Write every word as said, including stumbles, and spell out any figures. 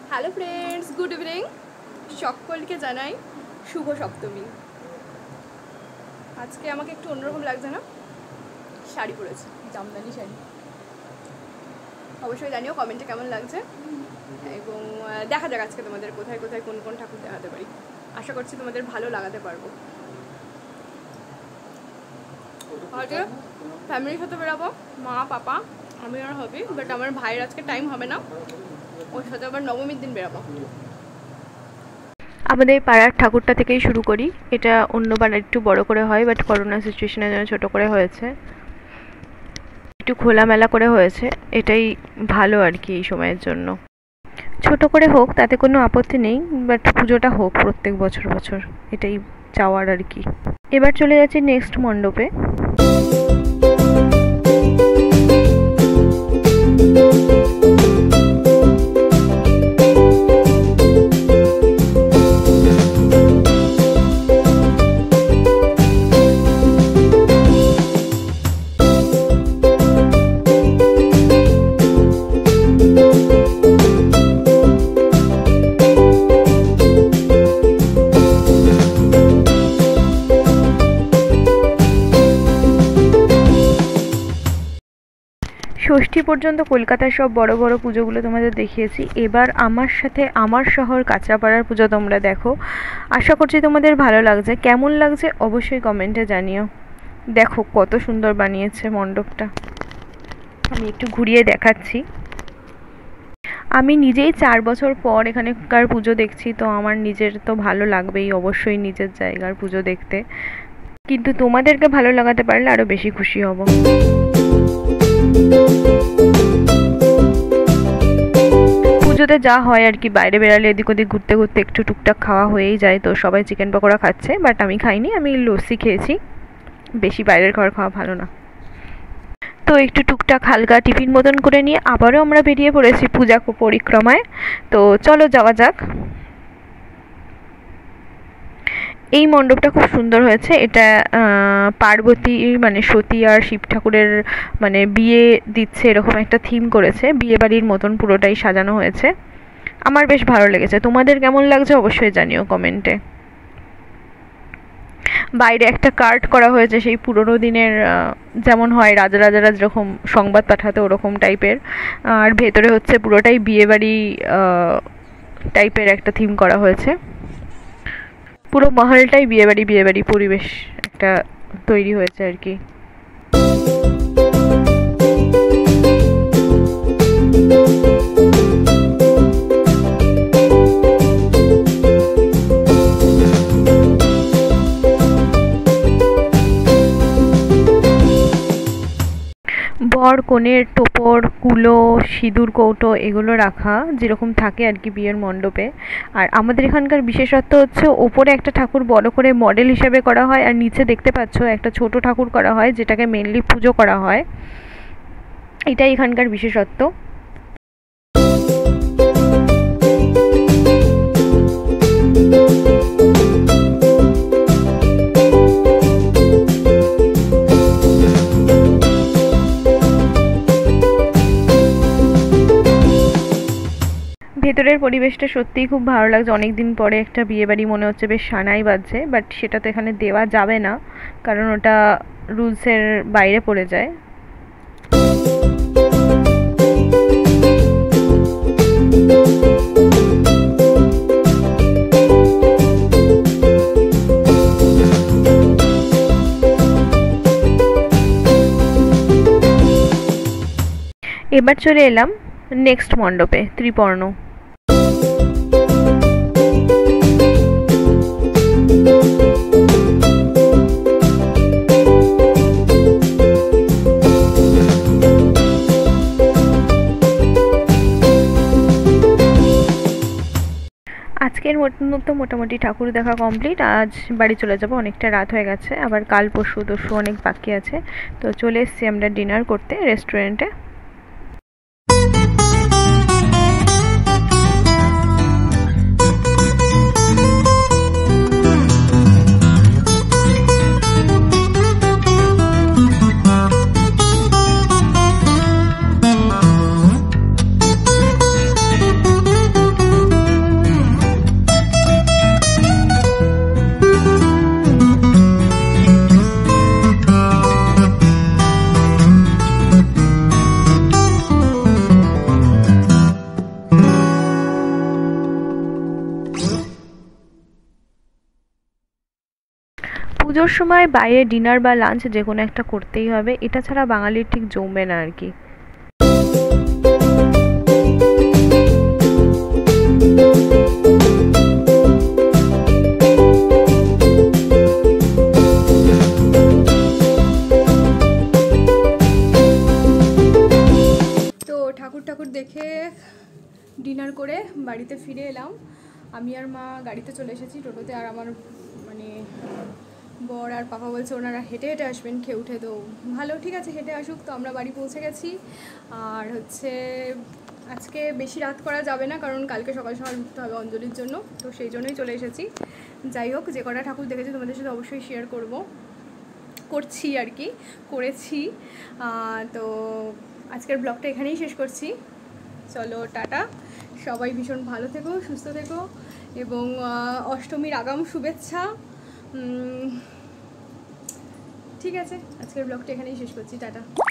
Hello friends, good evening. সকলকে জানাই শুভ সপ্তমী। আজকে আমাকে একটু অন্যরকম লাগছে না? শাড়ি পরেছি, জামদানি শাড়ি। অবশ্যই জানিও কমেন্টে কেমন লাগছে, এবং দেখা যাক আজকে তোমাদের কোথায় কোথায় কোন কোন ঠাকুর দেখাতে পারি। আশা করছি তোমাদের ভালো লাগাতে পারবো। হয়তো ফ্যামিলির সাথে বেরাবো, মা পাপা আমি আর হবি, বাট আমার ভাইয়ের আজকে টাইম হবে না, ওর সাথে আবার নবমীর দিন বেরাবো। আমাদের পাড়ার ঠাকুরটা থেকেই শুরু করি। এটা অন্যবার একটু বড় করে হয়, বাট করোনা সিচুয়েশনের জন্য ছোটো করে হয়েছে, একটু খোলামেলা করে হয়েছে। এটাই ভালো আর কি এই সময়ের জন্য। ছোট করে হোক তাতে কোনো আপত্তি নেই, বাট পুজোটা হোক প্রত্যেক বছর বছর, এটাই চাওয়ার আর কি। এবার চলে যাচ্ছি নেক্সট মণ্ডপে। ষষ্ঠী পর্যন্ত কলকাতার সব বড় বড় পুজোগুলো তোমাদের দেখিয়েছি। এবার আমার সাথে আমার শহর কাঁচরাপাড়ার পুজো তোমরা দেখো। আশা করছি তোমাদের ভালো লাগছে। কেমন লাগছে অবশ্যই কমেন্টে জানিও। দেখো কত সুন্দর বানিয়েছে মণ্ডপটা, আমি একটু ঘুরিয়ে দেখাচ্ছি। আমি নিজেই চার বছর পর এখানকার পুজো দেখছি, তো আমার নিজের তো ভালো লাগবেই অবশ্যই নিজের জায়গার পুজো দেখতে, কিন্তু তোমাদেরকে ভালো লাগাতে পারলে আরও বেশি খুশি হব। পুজোতে যা হয় আর কি, বাইরে বেরালে এদিক ওদিক ঘুরতে ঘুরতে একটু টুকটাক খাওয়া হয়েই যায়। তো সবাই চিকেন পকোড়া খাচ্ছে, বাট আমি খাইনি, আমি লস্যি খেয়েছি। বেশি বাইরের খাবার খাওয়া ভালো না। তো একটু টুকটাক হালকা টিফিন মতন করে নিয়ে আবারও আমরা বেরিয়ে পড়েছি পূজা পরিক্রমায়। তো চলো যাওয়া যাক। এই মণ্ডপটা খুব সুন্দর হয়েছে। এটা পার্বতী মানে সতী আর শিব ঠাকুরের মানে বিয়ে দিচ্ছে এরকম একটা থিম করেছে, বিয়ে বাড়ির মতন পুরোটাই সাজানো হয়েছে। আমার বেশ ভালো লেগেছে। তোমাদের কেমন লাগছে অবশ্যই জানিও কমেন্টে। বাইরে একটা কার্ড করা হয়েছে সেই পুরোনো দিনের, যেমন হয় রাজা রাজারা যেরকম সংবাদ পাঠাতে ওরকম টাইপের, আর ভেতরে হচ্ছে পুরোটাই বিয়ে বাড়ি টাইপের একটা থিম করা হয়েছে। পুরো মহলটাই বিয়েবাড়ি বিয়েবাড়ি পরিবেশ একটা তৈরি হয়েছে আর কি। বর কনের টোপর, কুলো, সিঁদুর কৌটো এগুলো রাখা যেরকম থাকে আর কি বিয়ের মণ্ডপে। আর আমাদের এখানকার বিশেষত্ব হচ্ছে ওপরে একটা ঠাকুর বড় করে মডেল হিসেবে করা হয়, আর নিচে দেখতে পাচ্ছ একটা ছোট ঠাকুর করা হয়, যেটাকে মেনলি পুজো করা হয়। এটাই এখানকার বিশেষত্ব। ভেতরের পরিবেশটা সত্যিই খুব ভালো লাগছে। অনেকদিন পরে একটা বিয়েবাড়ি মনে হচ্ছে, বেশ সানাই বাজছে, বাট সেটা তো এখানে দেওয়া যাবে না কারণ ওটা রুলসের বাইরে পড়ে যায়। এবার চলে এলাম নেক্সট মণ্ডপে, ত্রিপর্ণ। আজকের মতো মোটামুটি ঠাকুর দেখা কমপ্লিট। আজ বাড়ি চলে যাব, অনেকটা রাত হয়ে গেছে, আবার কাল পরশু তরশু অনেক বাকি আছে। তো চলে এসেছি আমরা ডিনার করতে রেস্টুরেন্টে। পুজোর সময় বাইরে ডিনার বা লাঞ্চ যে কোনো একটা করতেই হবে, এটা ছাড়া বাঙালির ঠিক জমবে না আর কি। তো ঠাকুর ঠাকুর দেখে ডিনার করে বাড়িতে ফিরে এলাম। আমি আর মা গাড়িতে চলে এসেছি টোটোতে, আর আমার মানে বর আর পাপা বলছে ওনারা হেঁটে হেঁটে আসবেন খেয়ে উঠে। তো ভালো, ঠিক আছে হেঁটে আসুক। তো আমরা বাড়ি পৌঁছে গেছি। আর হচ্ছে আজকে বেশি রাত করা যাবে না, কারণ কালকে সকাল সকাল উঠতে হবে অঞ্জলির জন্য, তো সেই জন্যই চলে এসেছি। যাই হোক, যে কটা ঠাকুর দেখেছি তোমাদের সাথে অবশ্যই শেয়ার করব, করছি আর কি, করেছি। তো আজকের ব্লগটা এখানেই শেষ করছি। চলো টাটা, সবাই ভীষণ ভালো থেকো, সুস্থ থেকো, এবং অষ্টমীর আগাম শুভেচ্ছা। ঠিক আছে, আজকের ব্লগটা এখানেই শেষ করছি, টাটা।